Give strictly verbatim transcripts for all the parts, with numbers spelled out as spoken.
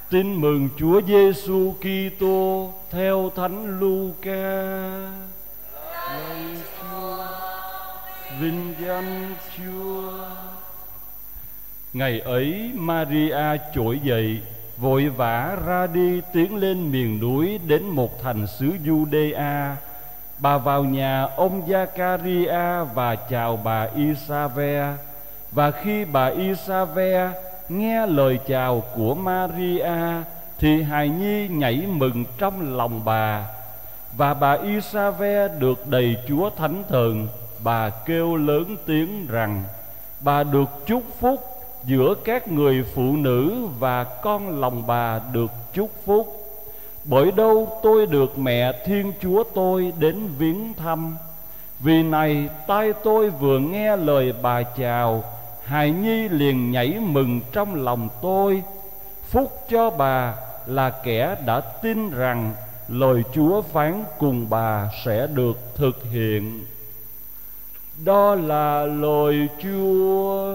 Tin mừng Chúa Giêsu Kitô theo Thánh Luca. Lạy Chúa, vinh danh Chúa. Ngày ấy Maria trỗi dậy, vội vã ra đi, tiến lên miền núi đến một thành xứ Giu-đê-a. Bà vào nhà ông Gia-ca-ri-a và chào bà I-sa-ve. Và khi bà I-sa-ve nghe lời chào của Maria thì hài nhi nhảy mừng trong lòng bà. Và bà I-sa-ve được đầy Chúa Thánh Thần. Bà kêu lớn tiếng rằng: bà được chúc phúc giữa các người phụ nữ, và con lòng bà được chúc phúc. Bởi đâu tôi được mẹ Thiên Chúa tôi đến viếng thăm. Vì này tai tôi vừa nghe lời bà chào, hài nhi liền nhảy mừng trong lòng tôi. Phúc cho bà là kẻ đã tin rằng lời Chúa phán cùng bà sẽ được thực hiện. Đó là lời Chúa.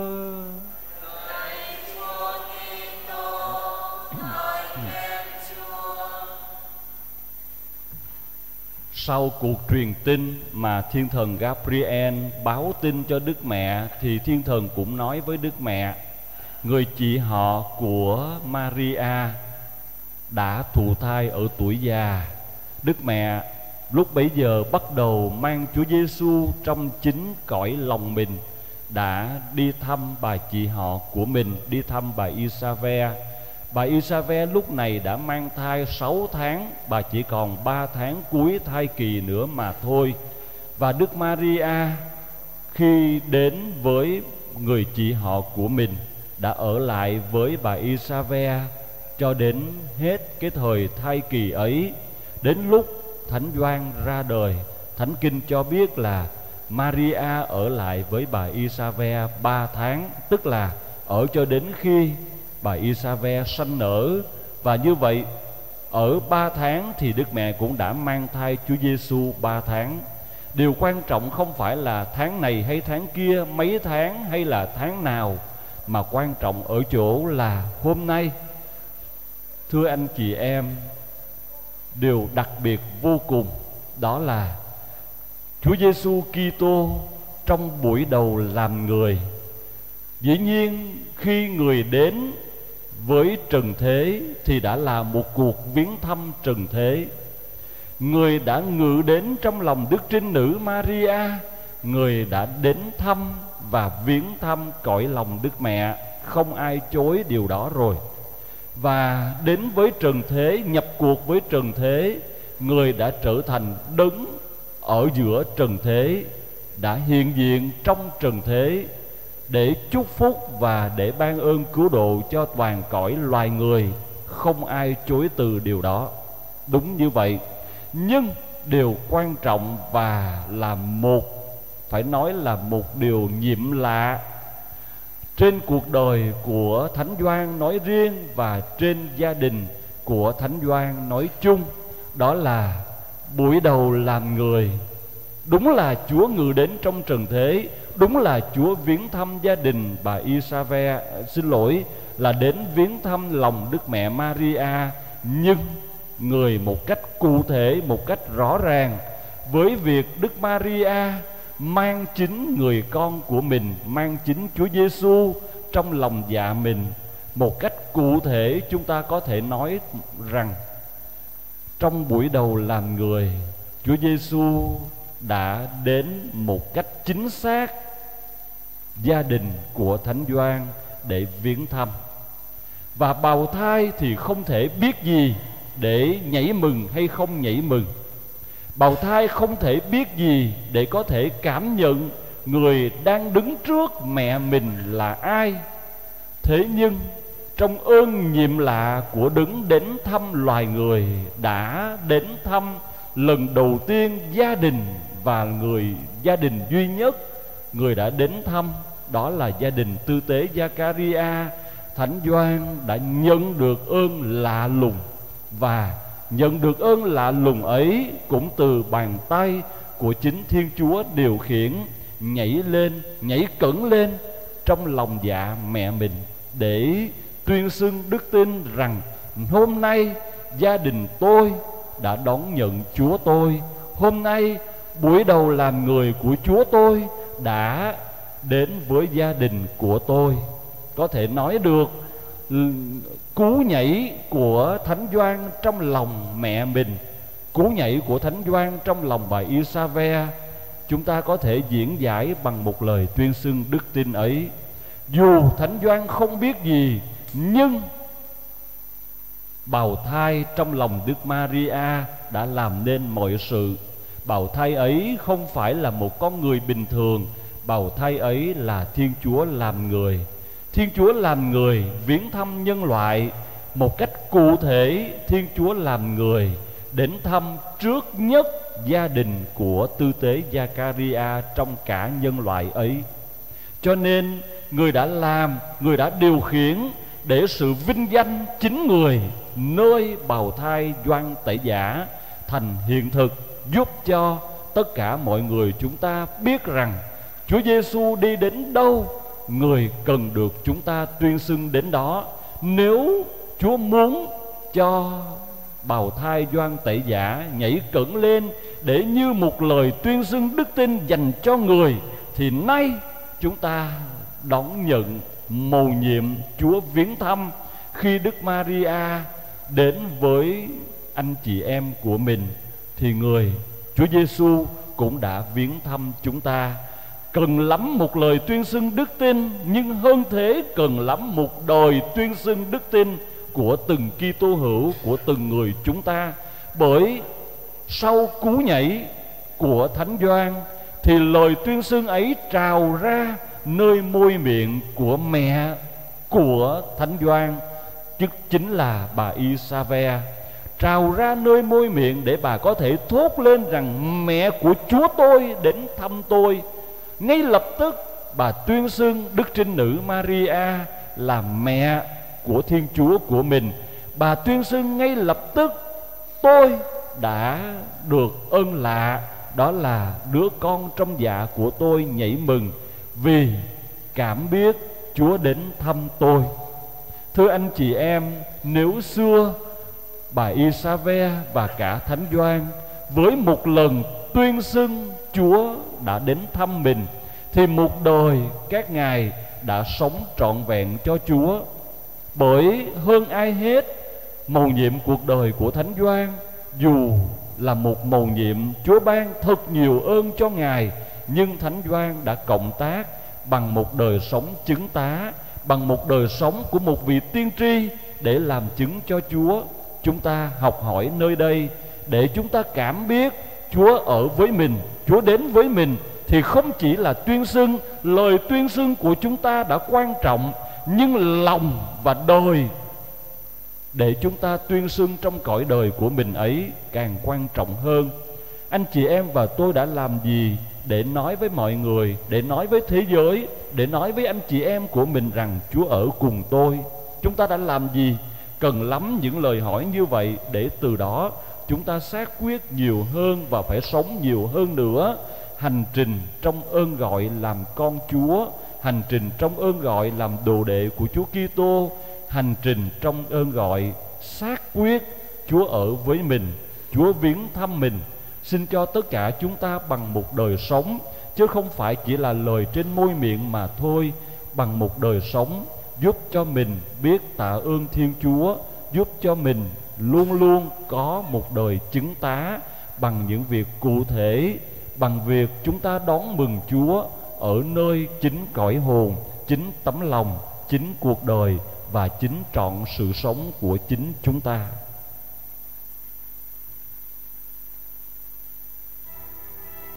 Sau cuộc truyền tin mà thiên thần Gabriel báo tin cho Đức Mẹ, thì thiên thần cũng nói với Đức Mẹ: người chị họ của Maria đã thụ thai ở tuổi già. Đức Mẹ lúc bấy giờ bắt đầu mang Chúa Giêsu trong chính cõi lòng mình, đã đi thăm bà chị họ của mình, đi thăm bà I-sa-ve. Bà I-sa-ve lúc này đã mang thai sáu tháng, bà chỉ còn ba tháng cuối thai kỳ nữa mà thôi. Và Đức Maria khi đến với người chị họ của mình đã ở lại với bà I-sa-ve cho đến hết cái thời thai kỳ ấy. Đến lúc Thánh Gioan ra đời, Thánh Kinh cho biết là Maria ở lại với bà I-sa-ve ba tháng, tức là ở cho đến khi bà I-sa-ve sanh nở. Và như vậy ở ba tháng thì Đức Mẹ cũng đã mang thai Chúa Giêsu ba tháng. Điều quan trọng không phải là tháng này hay tháng kia, mấy tháng hay là tháng nào, mà quan trọng ở chỗ là hôm nay, thưa anh chị em, điều đặc biệt vô cùng đó là Chúa Giêsu Kitô trong buổi đầu làm người. Dĩ nhiên khi người đến với trần thế thì đã là một cuộc viếng thăm trần thế. Người đã ngự đến trong lòng Đức Trinh Nữ Maria. Người đã đến thăm và viếng thăm cõi lòng Đức Mẹ, không ai chối điều đó rồi. Và đến với trần thế, nhập cuộc với trần thế, người đã trở thành đấng ở giữa trần thế, đã hiện diện trong trần thế để chúc phúc và để ban ơn cứu độ cho toàn cõi loài người. Không ai chối từ điều đó. Đúng như vậy. Nhưng điều quan trọng và là một, phải nói là một điều nhiệm lạ trên cuộc đời của Thánh Gioan nói riêng và trên gia đình của Thánh Gioan nói chung, đó là buổi đầu làm người. Đúng là Chúa ngự đến trong trần thế, đúng là Chúa viếng thăm gia đình bà I-sa-ve, xin lỗi, là đến viếng thăm lòng Đức Mẹ Maria. Nhưng người một cách cụ thể, một cách rõ ràng, với việc Đức Maria mang chính người con của mình, mang chính Chúa Giêsu trong lòng dạ mình. Một cách cụ thể chúng ta có thể nói rằng trong buổi đầu làm người, Chúa Giêsu đã đến một cách chính xác gia đình của Thánh Gioan để viếng thăm. Và bào thai thì không thể biết gì để nhảy mừng hay không nhảy mừng. Bào thai không thể biết gì để có thể cảm nhận người đang đứng trước mẹ mình là ai. Thế nhưng trong ơn nhiệm lạ của đấng đến thăm loài người, đã đến thăm lần đầu tiên gia đình, và người gia đình duy nhất người đã đến thăm đó là gia đình tư tế Gia-ca-ri-a. Thánh Gioan đã nhận được ơn lạ lùng, và nhận được ơn lạ lùng ấy cũng từ bàn tay của chính Thiên Chúa điều khiển, nhảy lên, nhảy cẫng lên trong lòng dạ mẹ mình để tuyên xưng đức tin rằng hôm nay gia đình tôi đã đón nhận Chúa tôi. Hôm nay buổi đầu làm người của Chúa tôi đã đến với gia đình của tôi. Có thể nói được cú nhảy của Thánh Gioan trong lòng mẹ mình, cú nhảy của Thánh Gioan trong lòng bà Isabel, chúng ta có thể diễn giải bằng một lời tuyên xưng đức tin ấy. Dù Thánh Gioan không biết gì, nhưng bào thai trong lòng Đức Maria đã làm nên mọi sự. Bào thai ấy không phải là một con người bình thường, bào thai ấy là Thiên Chúa làm người. Thiên Chúa làm người viếng thăm nhân loại một cách cụ thể. Thiên Chúa làm người đến thăm trước nhất gia đình của tư tế Giacaria trong cả nhân loại ấy. Cho nên người đã làm, người đã điều khiển để sự vinh danh chính người nơi bào thai Gioan Tẩy Giả thành hiện thực, giúp cho tất cả mọi người chúng ta biết rằng Chúa Giêsu đi đến đâu, người cần được chúng ta tuyên xưng đến đó. Nếu Chúa muốn cho bào thai Gioan Tẩy Giả nhảy cẫng lên để như một lời tuyên xưng đức tin dành cho người, thì nay chúng ta đón nhận mầu nhiệm Chúa viếng thăm khi Đức Maria đến với anh chị em của mình, thì người Chúa Giêsu cũng đã viếng thăm chúng ta. Cần lắm một lời tuyên xưng đức tin, nhưng hơn thế cần lắm một đời tuyên xưng đức tin của từng Kitô hữu, của từng người chúng ta. Bởi sau cú nhảy của Thánh Gioan thì lời tuyên xưng ấy trào ra nơi môi miệng của mẹ của Thánh Gioan, chứ chính là bà Isabel, trào ra nơi môi miệng để bà có thể thốt lên rằng mẹ của Chúa tôi đến thăm tôi. Ngay lập tức bà tuyên xưng Đức Trinh Nữ Maria là mẹ của Thiên Chúa của mình. Bà tuyên xưng ngay lập tức: tôi đã được ơn lạ, đó là đứa con trong dạ của tôi nhảy mừng vì cảm biết Chúa đến thăm tôi. Thưa anh chị em, nếu xưa bà Isabel và cả Thánh Gioan với một lần tuyên xưng Chúa đã đến thăm mình, thì một đời các ngài đã sống trọn vẹn cho Chúa. Bởi hơn ai hết, mầu nhiệm cuộc đời của Thánh Gioan dù là một mầu nhiệm Chúa ban thật nhiều ơn cho ngài, nhưng Thánh Gioan đã cộng tác bằng một đời sống chứng tá, bằng một đời sống của một vị tiên tri để làm chứng cho Chúa. Chúng ta học hỏi nơi đây để chúng ta cảm biết Chúa ở với mình, Chúa đến với mình, thì không chỉ là tuyên xưng. Lời tuyên xưng của chúng ta đã quan trọng, nhưng lòng và đời để chúng ta tuyên xưng trong cõi đời của mình ấy càng quan trọng hơn. Anh chị em và tôi đã làm gì để nói với mọi người, để nói với thế giới, để nói với anh chị em của mình rằng Chúa ở cùng tôi? Chúng ta đã làm gì? Cần lắm những lời hỏi như vậy để từ đó chúng ta xác quyết nhiều hơn và phải sống nhiều hơn nữa. Hành trình trong ơn gọi làm con Chúa, hành trình trong ơn gọi làm đồ đệ của Chúa Kitô, hành trình trong ơn gọi xác quyết Chúa ở với mình, Chúa viếng thăm mình. Xin cho tất cả chúng ta bằng một đời sống, chứ không phải chỉ là lời trên môi miệng mà thôi, bằng một đời sống giúp cho mình biết tạ ơn Thiên Chúa, giúp cho mình luôn luôn có một đời chứng tá bằng những việc cụ thể, bằng việc chúng ta đón mừng Chúa ở nơi chính cõi hồn, chính tấm lòng, chính cuộc đời và chính trọn sự sống của chính chúng ta.